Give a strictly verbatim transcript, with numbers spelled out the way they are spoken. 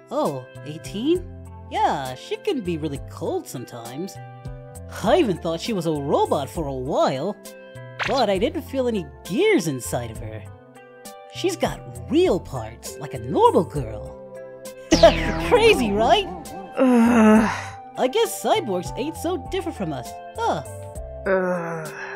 Oh, eighteen? Yeah, she can be really cold sometimes. I even thought she was a robot for a while, but I didn't feel any gears inside of her. She's got real parts, like a normal girl. Crazy, right? I guess cyborgs ain't so different from us, huh?